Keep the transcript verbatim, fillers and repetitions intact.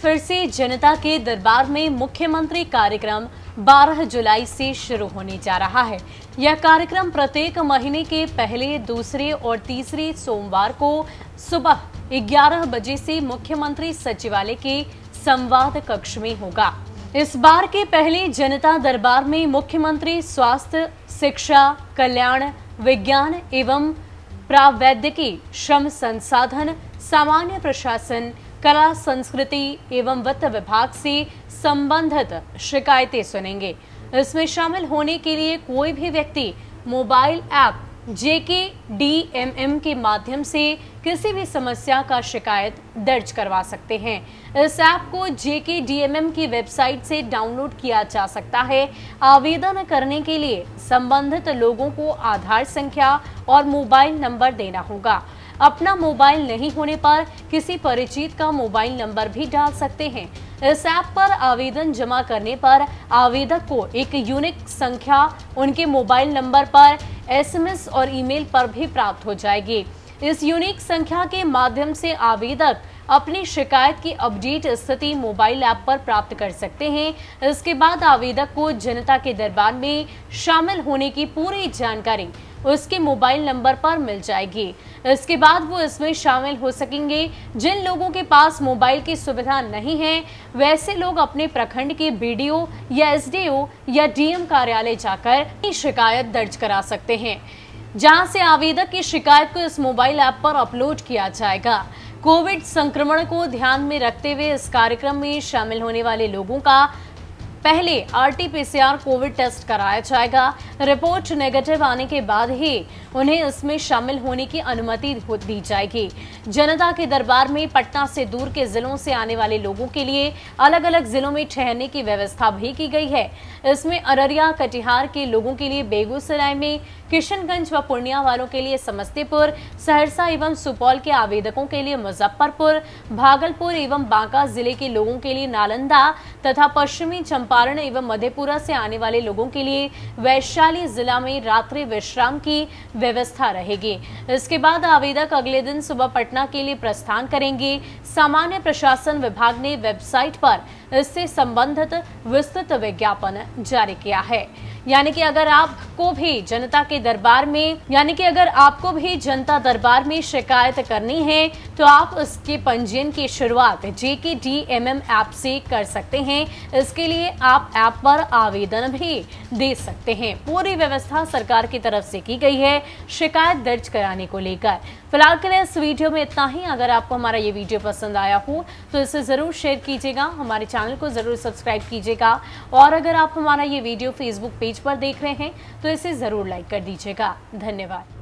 फिर से जनता के दरबार में मुख्यमंत्री कार्यक्रम बारह जुलाई से शुरू होने जा रहा है। यह कार्यक्रम प्रत्येक महीने के पहले, दूसरे और तीसरे सोमवार को सुबह ग्यारह बजे से मुख्यमंत्री सचिवालय के संवाद कक्ष में होगा। इस बार के पहले जनता दरबार में मुख्यमंत्री स्वास्थ्य, शिक्षा, कल्याण, विज्ञान एवं प्रावैधिकी, श्रम संसाधन, सामान्य प्रशासन, कला संस्कृति एवं वित्त विभाग से संबंधित शिकायतें सुनेंगे। इसमें शामिल होने के लिए कोई भी व्यक्ति मोबाइल ऐप जे के डी एम एम के माध्यम से किसी भी समस्या का शिकायत दर्ज करवा सकते हैं। इस ऐप को J K D M M की वेबसाइट से डाउनलोड किया जा सकता है। आवेदन करने के लिए संबंधित लोगों को आधार संख्या और मोबाइल नंबर देना होगा। अपना मोबाइल नहीं होने पर किसी परिचित का मोबाइल नंबर भी डाल सकते हैं। इस ऐप पर आवेदन जमा करने पर आवेदक को एक यूनिक संख्या उनके मोबाइल नंबर पर एस एम एस और ईमेल पर भी प्राप्त हो जाएगी। इस यूनिक संख्या के माध्यम से आवेदक अपनी शिकायत की अपडेट स्थिति मोबाइल ऐप पर प्राप्त कर सकते हैं। इसके बाद आवेदक को जनता के दरबार में शामिल होने की पूरी जानकारी उसके मोबाइल नंबर पर मिल जाएगी। इसके बाद वो इसमें शामिल हो सकेंगे। जिन लोगों के पास मोबाइल की सुविधा नहीं है, वैसे लोग अपने प्रखंड के बी डी ओ या एस डी ओ या डी एम कार्यालय जाकर शिकायत दर्ज करा सकते हैं, जहां से आवेदक की शिकायत को इस मोबाइल ऐप पर अपलोड किया जाएगा। कोविड संक्रमण को ध्यान में रखते हुए इस कार्यक्रम में शामिल होने वाले लोगों का पहले R T P C R covid test कराया जाएगा। रिपोर्ट नेगेटिव आने के बाद ही उन्हें इसमें शामिल होने की अनुमति दी जाएगी। जनता के दरबार में पटना से दूर के जिलों से आने वाले लोगों के लिए अलग अलग जिलों में ठहरने की व्यवस्था भी की गई है। इसमें अररिया, कटिहार के लोगों के लिए बेगूसराय में, किशनगंज व पूर्णिया वालों के लिए समस्तीपुर, सहरसा एवं सुपौल के आवेदकों के लिए मुजफ्फरपुर, भागलपुर एवं बांका जिले के लोगों के लिए नालंदा तथा पश्चिमी चंपारण एवं मधेपुरा से आने वाले लोगों के लिए वैशाली जिला में रात्रि विश्राम की व्यवस्था रहेगी। इसके बाद आवेदक अगले दिन सुबह पटना के लिए प्रस्थान करेंगे। सामान्य प्रशासन विभाग ने वेबसाइट पर इससे संबंधित विस्तृत विज्ञापन जारी किया है। यानी कि अगर आपको भी जनता के दरबार में यानी कि अगर आपको भी जनता दरबार में शिकायत करनी है तो आप उसके पंजीयन की शुरुआत जे K D M M app से कर सकते हैं। इसके लिए आप ऐप पर आवेदन भी दे सकते हैं। पूरी व्यवस्था सरकार की तरफ से की गई है शिकायत दर्ज कराने को लेकर। फिलहाल के लिए इस वीडियो में इतना ही। अगर आपको हमारा ये वीडियो पसंद आया हो तो इसे जरूर शेयर कीजिएगा, हमारे चैनल को जरूर सब्सक्राइब कीजिएगा और अगर आप हमारा ये वीडियो फेसबुक पेज पर देख रहे हैं तो इसे जरूर लाइक कर दीजिएगा। धन्यवाद।